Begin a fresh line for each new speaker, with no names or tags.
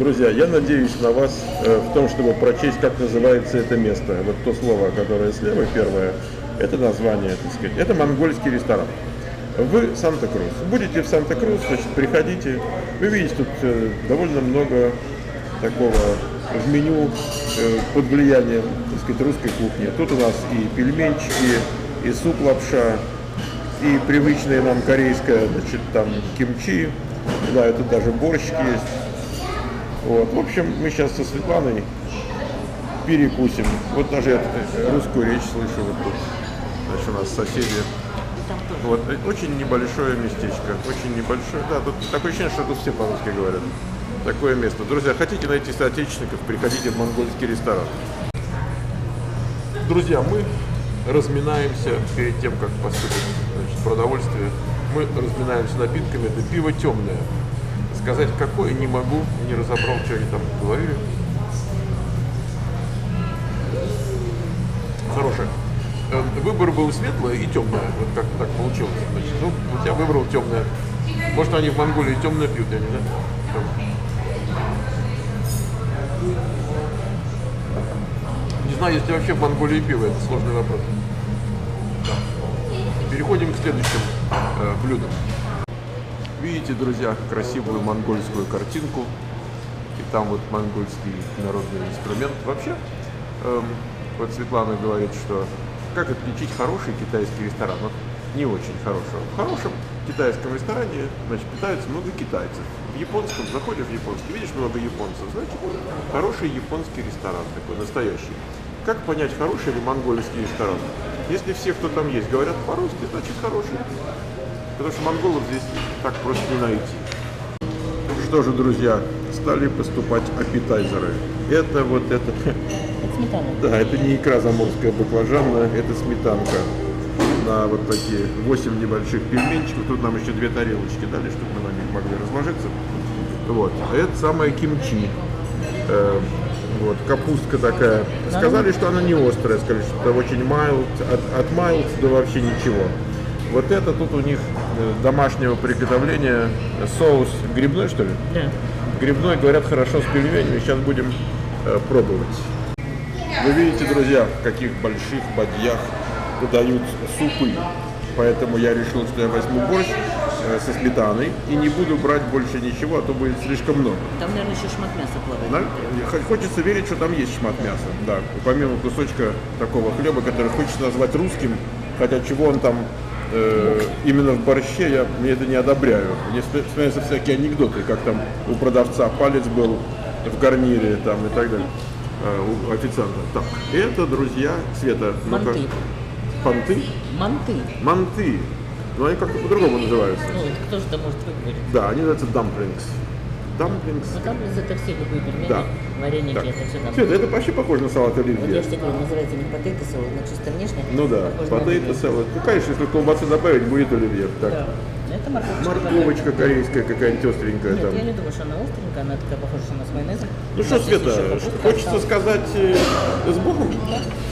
Друзья, я надеюсь на вас в том, чтобы прочесть, как называется это место. Вот то слово, которое слева, первое, это название, так сказать. Это монгольский ресторан. В Санта-Крус. Будете в Санта-Крус, значит, приходите. Вы видите, тут довольно много такого в меню под влиянием, так сказать, русской кухни. Тут у нас и пельменчики, и суп-лапша, и привычная нам корейская, значит, там кимчи. Да, это даже борщики есть. Вот. В общем, мы сейчас со Светланой перекусим. Вот даже я русскую речь слышу вот тут. Значит, у нас соседи. Вот, очень небольшое местечко, очень небольшое. Да, тут такое ощущение, что тут все по-русски говорят. Такое место. Друзья, хотите найти соотечественников, приходите в монгольский ресторан. Друзья, мы разминаемся перед тем, как поступить, значит, продовольствие. Мы разминаемся напитками. Это пиво темное. Сказать какое не могу, не разобрал, что они там говорили. Хорошее. Выбор был светлое и темное. Вот как так получилось. Значит, ну, вот я выбрал темное. Может, они в Монголии темное пьют, я не знаю. Не знаю, есть ли вообще в Монголии пиво. Это сложный вопрос. Да. Переходим к следующему блюду. Видите, друзья, красивую монгольскую картинку. И там вот монгольский народный инструмент. Вообще, вот Светлана говорит, что как отличить хороший китайский ресторан от не очень хорошего. В хорошем китайском ресторане, значит, питаются много китайцев. В японском, заходишь в японский, видишь много японцев, значит, хороший японский ресторан такой, настоящий. Как понять, хороший или монгольский ресторан? Если все, кто там есть, говорят по-русски, значит, хороший. Потому что монголов здесь так просто не найти. Что же, друзья, стали поступать аппетайзеры. Это вот это...
Сметана.
Да, это не икра заморская баклажанная, это сметанка. На вот такие 8 небольших пельменчиков. Тут нам еще 2 тарелочки дали, чтобы мы на них могли разложиться. Вот. А это самое кимчи. Вот, капустка такая. Сказали, что она не острая, сказали, что это очень mild, от mild до вообще ничего. Вот это тут у них домашнего приготовления соус грибной, что ли?
Да.
Грибной, говорят, хорошо с пельменями. Сейчас будем пробовать. Вы видите, друзья, в каких больших бадьях подают супы. Поэтому я решил, что я возьму борщ со сметаной и не буду брать больше ничего, а то будет слишком много.
Там, наверное, еще шмат мяса плавает.
Да? Хочется верить, что там есть шмат мяса. Да. И помимо кусочка такого хлеба, который хочется назвать русским, хотя чего он там именно в борще, мне это не одобряю. Мне вспоминаются всякие анекдоты, как там у продавца палец был в гарнире там, и так далее. У официанта. Так, это, друзья, Света.
Манты.
Понты?
Манты.
Манты. Ну, они как-то по-другому называются.
Ну, это кто же это может выговорить?
Да, они называются dumplings. Dumplings.
Ну, dumplings это все любые пельмени,
Да.
вареники,
Так.
это все dumplings.
Света, это вообще похоже на салат
Вот я
оливье.
же тебе говорю, называется не potato salad, но чисто внешне.
Ну да,
похоже на
potato
оливье.
salad. Ну, конечно, если колбасы добавить, будет оливье. Так.
Да. Это морковочка.
Морковочка корейская какая-нибудь остренькая
Нет,
там.
я не думаю, что она остренькая, она такая похожа, что она с майонезом.
Ну
У
что,
нас есть
Света,
еще капустка,
хочется
там.
сказать с Богом?
Да.